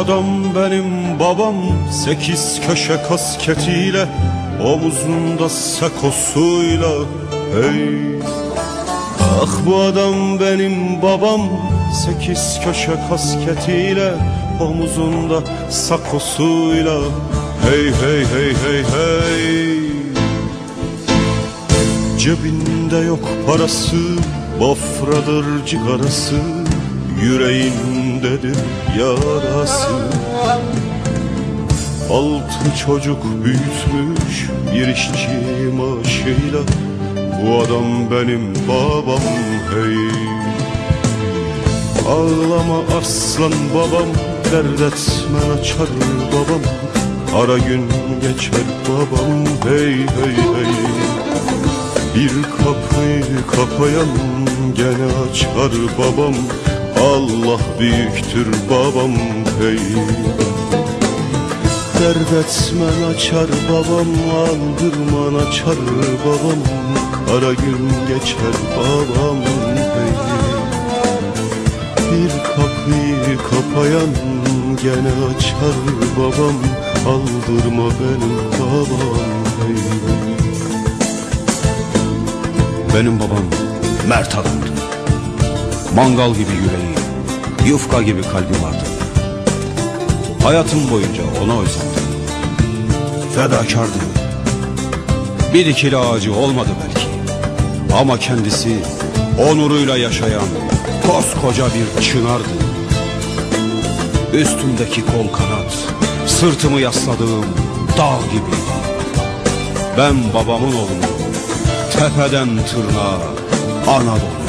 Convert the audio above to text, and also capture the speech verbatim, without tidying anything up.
adam benim babam, sekiz köşe kasketiyle, omuzunda sakosuyla. Hey, ah bu adam benim babam, sekiz köşe kasketiyle, omuzunda sakosuyla. Hey hey hey hey hey. Cebinde yok parası, bafradır cigarası, yüreğindedir yarası. Altı çocuk büyütmüş bir işçi maaşıyla, bu adam benim babam. Hey, ağlama arslan babam, dert etme açar babam, ara gün geçer babam. Hey hey hey. Bir kapıyı kapayan gene açar babam, Allah büyüktür babam. Hey, dert etmen açar babam, aldırman açar babam, kara gün geçer babam. Hey, bir kapıyı kapayan gene açar babam, aldırma benim babam. Hey. Benim babam mert adamdı. Mangal gibi yüreği, yufka gibi kalbi vardı. Hayatım boyunca ona özledim. Fedakardı. Bir dikili ağacı olmadı belki, ama kendisi onuruyla yaşayan koskoca bir çınardı. Üstümdeki kol kanat, sırtımı yasladığım dağ gibiydi. Ben babamın oğlunu, tepeden tırnağa Anadolu.